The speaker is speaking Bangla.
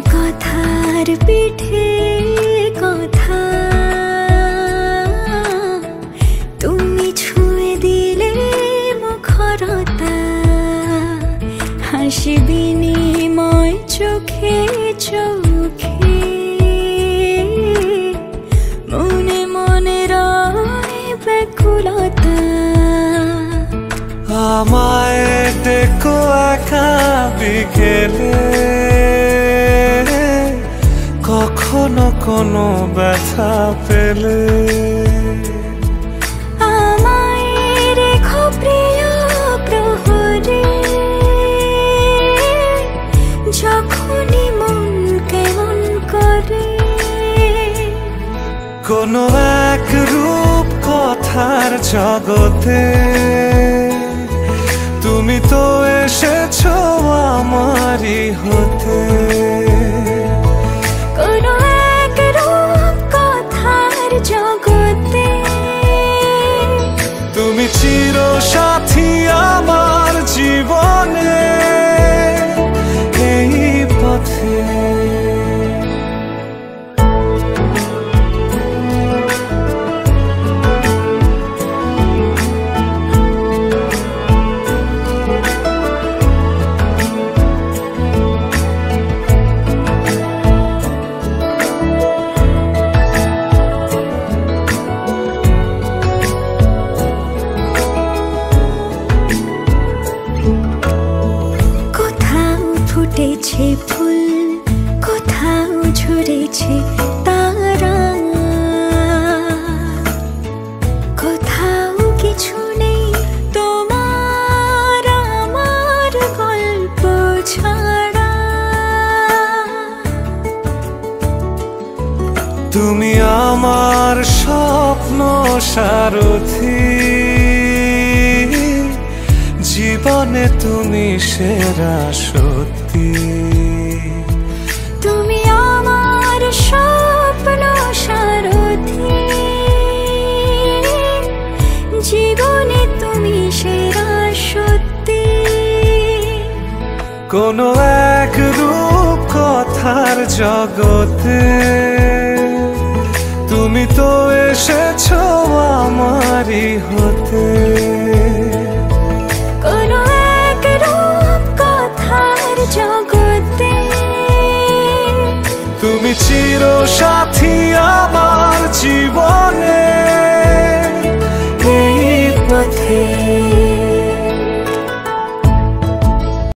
কথার পিঠে কথা তুমি ছুঁয়ে দিলে মুখরতা হাসি বিনিময় চোখে চোখে মনে মনে রয় ব্যাকুলতা আমায় দেখো একা বিকেলে কখনো কোনো ব্যথা পেলে আমায় রেখো প্রিয় প্রহরে যখনই মন কেমন করে কোনো এক রূপ কথার জগতে তুমি তো এসেছো আমারই হতে কোনো এক রূপ কথার জগতে তুমি চির সাথী আমার জীবনে এই পথে ফুটেছে ফুল কোথাও ঝরেছে তারা কোথাও কিছু নেই তোমার আমার গল্প ছাড়া তুমি আমার স্বপ্ন সারথি জীবনে তুমি সেরা সত্যি তুমি আমার স্বপ্ন সারথি জীবনে তুমি সেরা সত্যি কোনো এক রূপ কথার জগতে তুমি তো এসেছো আমারই হতে কোনো এক রূপ কথার জগতে তুমি চির সাথী আমার জীবন